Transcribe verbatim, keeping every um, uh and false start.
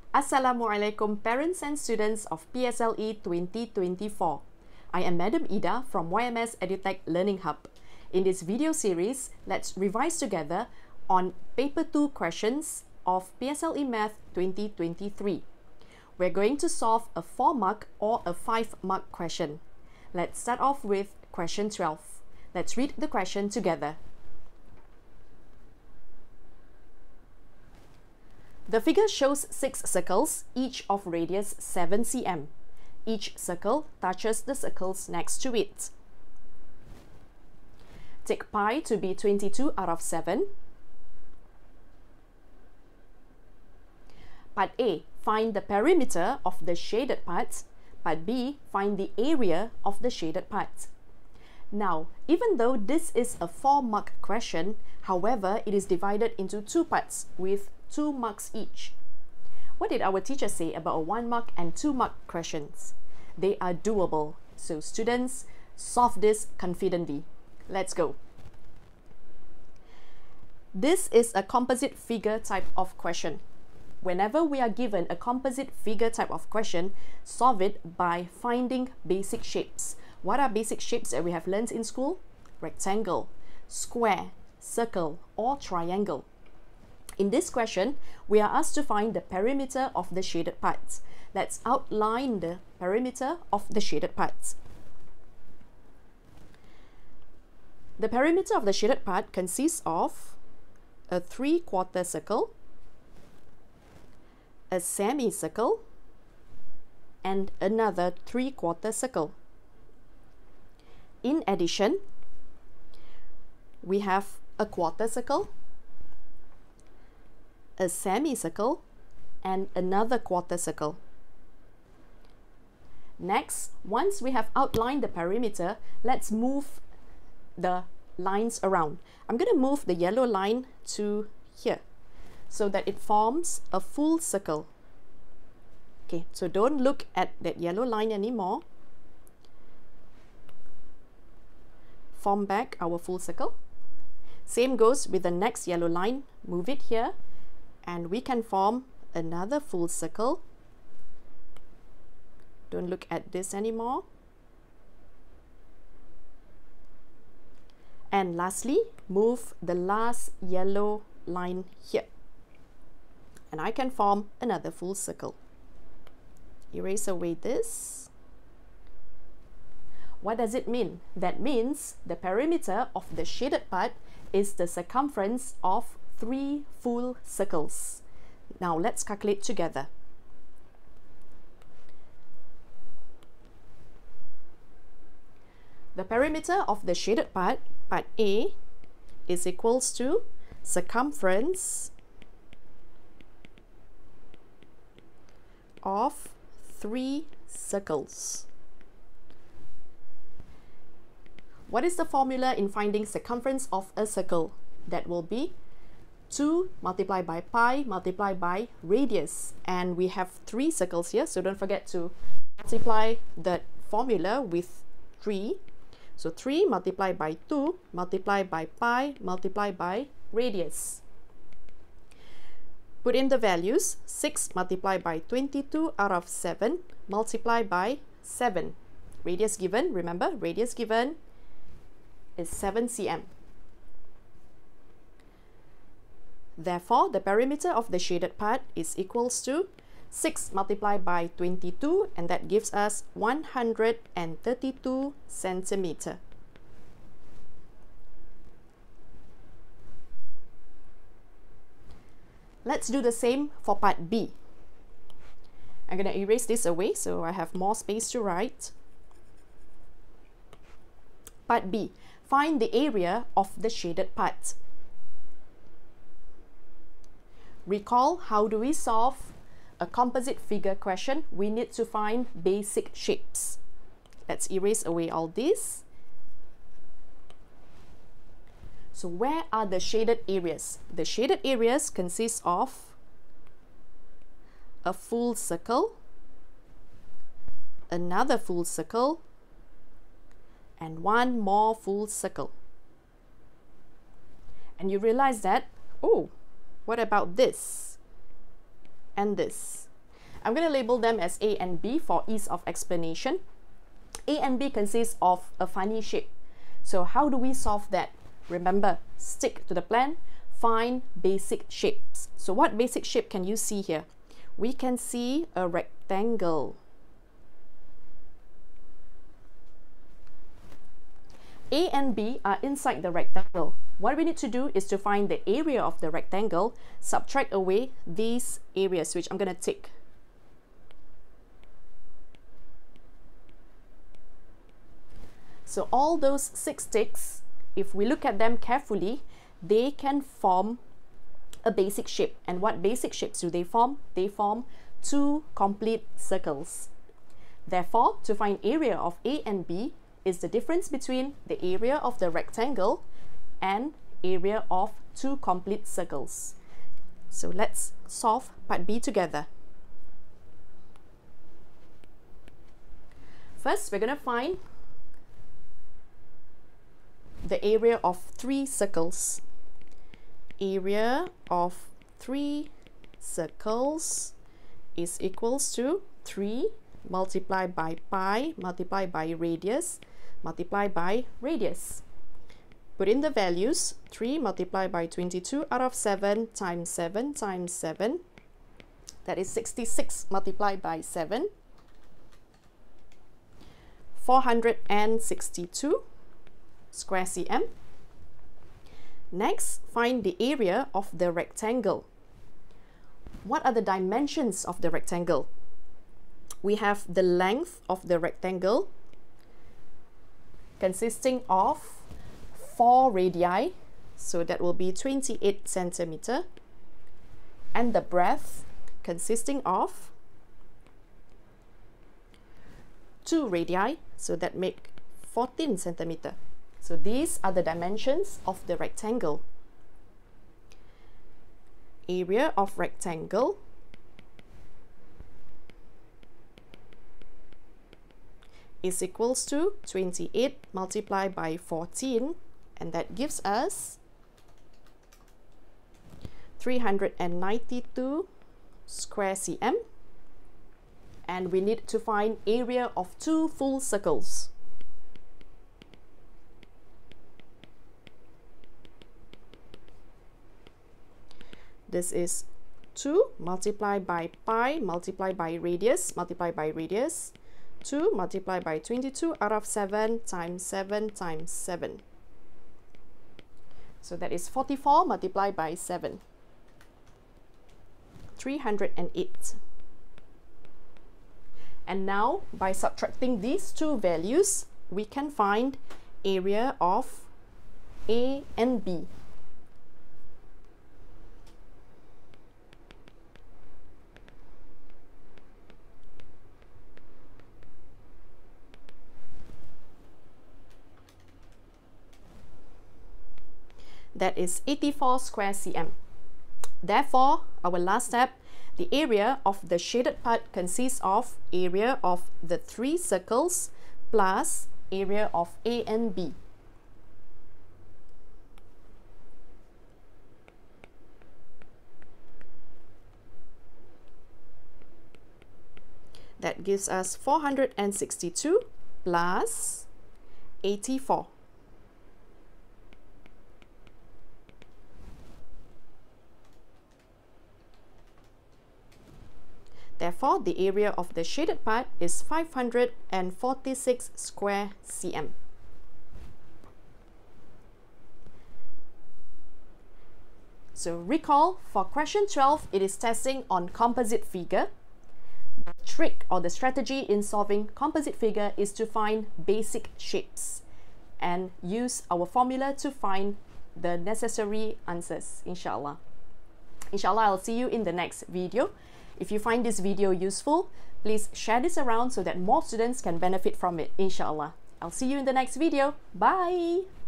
Assalamualaikum parents and students of P S L E twenty twenty-four. I am Madam Ida from Y M S EduTech Learning Hub. In this video series, let's revise together on Paper two questions of P S L E Math twenty twenty-three. We're going to solve a four mark or a five mark question. Let's start off with question twelve. Let's read the question together. The figure shows six circles, each of radius seven centimeters. Each circle touches the circles next to it. Take pi to be twenty-two out of seven. Part A, find the perimeter of the shaded part. Part B, find the area of the shaded part. Now, even though this is a four mark question, however, it is divided into two parts with two marks each. What did our teacher say about a one mark and two mark questions? They are doable. So students, solve this confidently. Let's go. This is a composite figure type of question. Whenever we are given a composite figure type of question, solve it by finding basic shapes. What are basic shapes that we have learned in school? Rectangle, square, circle, or triangle. In this question, we are asked to find the perimeter of the shaded parts. Let's outline the perimeter of the shaded parts. The perimeter of the shaded part consists of a three-quarter circle, a semicircle, and another three-quarter circle. In addition, we have a quarter circle, a semicircle, and another quarter circle. Next, once we have outlined the perimeter, let's move the lines around. I'm going to move the yellow line to here so that it forms a full circle. Okay, so don't look at that yellow line anymore. Form back our full circle. Same goes with the next yellow line. Move it here and we can form another full circle. Don't look at this anymore. And lastly, move the last yellow line here. And I can form another full circle. Erase away this. What does it mean? That means the perimeter of the shaded part is the circumference of three full circles. Now let's calculate together. The perimeter of the shaded part, part A, is equals to circumference of three circles. What is the formula in finding circumference of a circle? That will be two multiplied by pi multiplied by radius. And we have three circles here, so don't forget to multiply that formula with three. So three multiplied by two multiplied by pi multiplied by radius. Put in the values. six multiplied by twenty-two out of seven multiplied by seven. Radius given, remember, radius given is seven centimeters. Therefore, the perimeter of the shaded part is equals to six multiplied by twenty-two, and that gives us one hundred thirty-two centimeters. Let's do the same for part B. I'm going to erase this away so I have more space to write. Part B. Find the area of the shaded part. Recall, how do we solve a composite figure question? We need to find basic shapes. Let's erase away all this. So where are the shaded areas? The shaded areas consist of a full circle, another full circle, and one more full circle. And you realize that, oh, what about this and this? I'm going to label them as A and B for ease of explanation. A and B consists of a funny shape. So how do we solve that? Remember, stick to the plan, find basic shapes. So what basic shape can you see here? We can see a rectangle. A and B are inside the rectangle. What we need to do is to find the area of the rectangle, subtract away these areas, which I'm going to tick. So all those six ticks, if we look at them carefully, they can form a basic shape. And what basic shapes do they form? They form two complete circles. Therefore, to find area of A and B is the difference between the area of the rectangle and area of two complete circles. So let's solve part B together. First, we're going to find the area of three circles. Area of three circles is equals to three multiplied by pi multiplied by radius multiplied by radius. Put in the values. Three multiplied by twenty-two out of seven times seven times seven. That is sixty-six multiplied by seven. four hundred sixty-two square cm. Next, find the area of the rectangle. What are the dimensions of the rectangle? We have the length of the rectangle consisting of four radii, so that will be twenty-eight centimeter, and the breadth consisting of two radii, so that make fourteen centimeter. So these are the dimensions of the rectangle. Area of rectangle is equals to twenty-eight multiplied by fourteen, and that gives us three hundred ninety-two square cm, and we need to find area of two full circles. This is two multiplied by pi multiplied by radius multiplied by radius. two multiplied by twenty-two out of seven times seven times seven. So that is forty-four multiplied by seven. three hundred eight. And now, by subtracting these two values, we can find area of A and B. That is eighty-four square cm. Therefore, our last step, the area of the shaded part consists of area of the three circles plus area of A and B. That gives us four hundred sixty-two plus eighty-four. Therefore, the area of the shaded part is five hundred forty-six square cm. So recall, for question twelve, it is testing on composite figure. The trick or the strategy in solving composite figure is to find basic shapes and use our formula to find the necessary answers, inshallah. Inshallah, I'll see you in the next video. If you find this video useful, please share this around so that more students can benefit from it, inshallah. I'll see you in the next video. Bye!